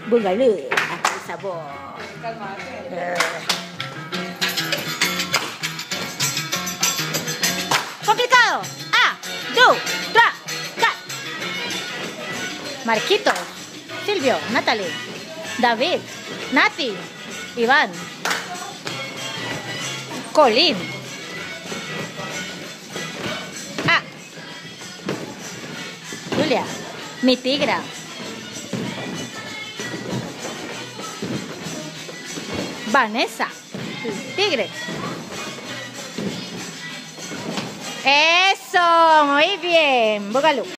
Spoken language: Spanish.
Búscalo. Sabor. Complicado. Ah, do, tra, ca. Marquitos, Silvio, Natalie, David, Nati, Iván, Colín. Ah, Julia, mi tigra. Vanessa, tigre. Eso, muy bien. Búscalo.